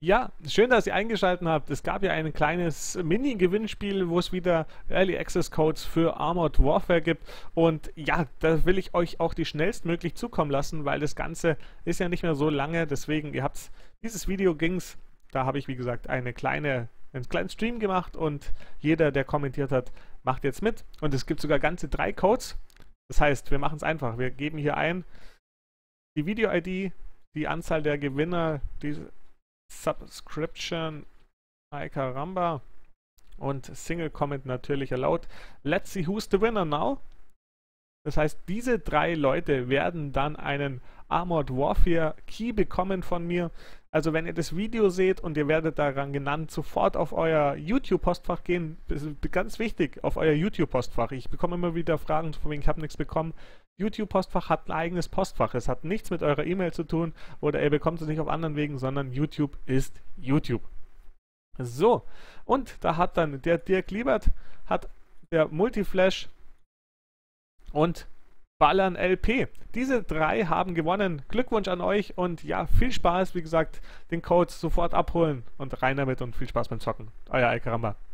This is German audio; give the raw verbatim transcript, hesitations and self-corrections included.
Ja, schön, dass ihr eingeschaltet habt. Es gab ja ein kleines Mini-Gewinnspiel, wo es wieder Early Access Codes für Armored Warfare gibt. Und ja, da will ich euch auch die schnellstmöglich zukommen lassen, weil das Ganze ist ja nicht mehr so lange. Deswegen, ihr habt's, dieses Video ging's. Da habe ich, wie gesagt, eine kleine, einen kleinen Stream gemacht und jeder, der kommentiert hat, macht jetzt mit. Und es gibt sogar ganze drei Codes. Das heißt, wir machen es einfach. Wir geben hier ein die Video-I D, die Anzahl der Gewinner, die Subscription, Ay Caramba und Single Comment natürlich erlaubt. Let's see who's the winner now. Das heißt, diese drei Leute werden dann einen Armored Warfare Key bekommen von mir. Also wenn ihr das Video seht und ihr werdet daran genannt, sofort auf euer YouTube-Postfach gehen. Das ist ganz wichtig, auf euer YouTube-Postfach. Ich bekomme immer wieder Fragen, von wegen ich habe nichts bekommen. YouTube-Postfach hat ein eigenes Postfach. Es hat nichts mit eurer E-Mail zu tun oder ihr bekommt es nicht auf anderen Wegen, sondern YouTube ist YouTube. So, und da hat dann der Dirk Liebert, hat der Multiflash und Ballern L P. Diese drei haben gewonnen. Glückwunsch an euch und ja, viel Spaß. Wie gesagt, den Code sofort abholen und rein damit und viel Spaß beim Zocken. Euer Ay Caramba.